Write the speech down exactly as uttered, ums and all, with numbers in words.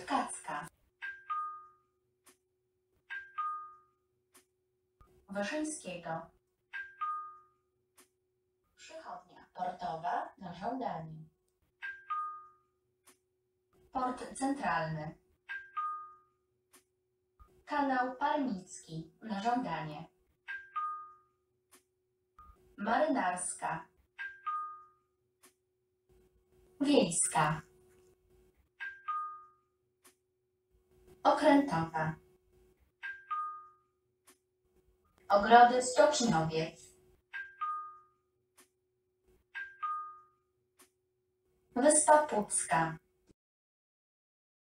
Tkacka. Wyszyńskiego. Przychodnia portowa na żądanie. Port Centralny. Kanał Parmicki na żądanie. Marynarska. Wiejska. Okrętowa. Ogrody Stoczniowiec. Wyspa Pucka.